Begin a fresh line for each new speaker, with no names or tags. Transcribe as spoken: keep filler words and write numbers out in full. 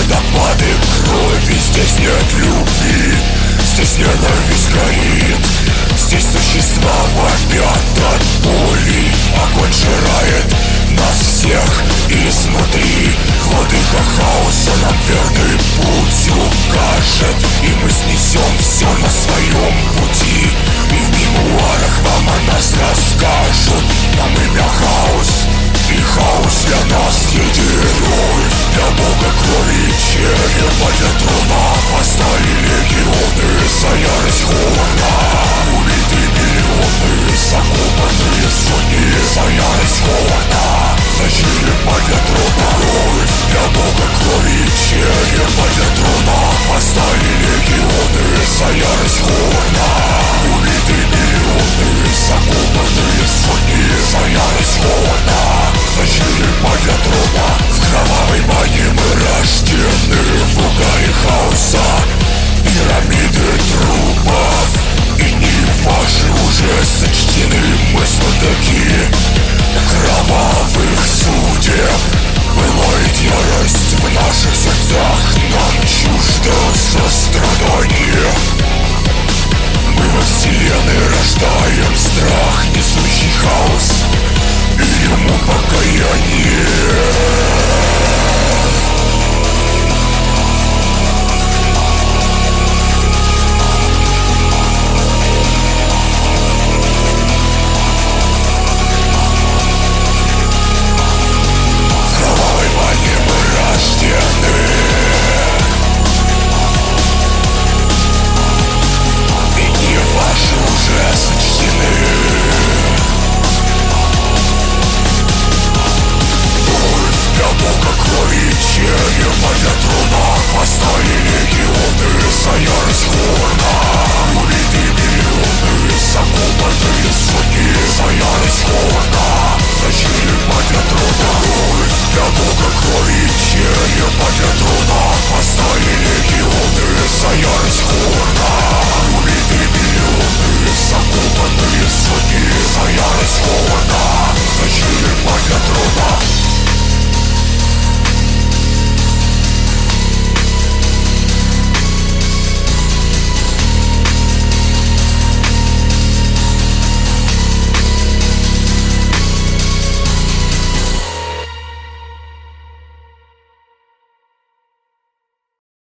Водопады крови, здесь нет любви, здесь ненависть горит. Здесь существа вопят от боли, огонь жирает нас всех изнутри. Владыка хаоса нам верный путь укажет, и мы снесем все на своем пути. И в мемуарах вам о нас расскажут. Нам имя хаос, и хаос для нас единый. Для Бога крови и черепа, для трона восстали легионы за ярость Хорна. Убиты миллионы, закопанные сотни за ярость Хорна. За черепа для трона кровь, для Бога крови и черепа, для трона восстали легионы за ярость Хорна. Убиты миллионы, закопанные сотни за ярость Хорна. За черепа для трона в кровавой бане мы рождены. В угаре хаоса пирамиды трупов, и дни ваши уже сочтены. Мы знатоки кровавых судеб. Пылает ярость в наших сердцах, нам чуждо сострадание. Мы во вселенной рождаем страх, несущий хаос, и ему покаяние. Для трона восстали легионы за ярость Хорна. Убиты миллионы, закопанные сотни за ярость Хорна. За черепа для трона кровь, для Бога крови и черепа для трона восстали легионы за ярость Хорна.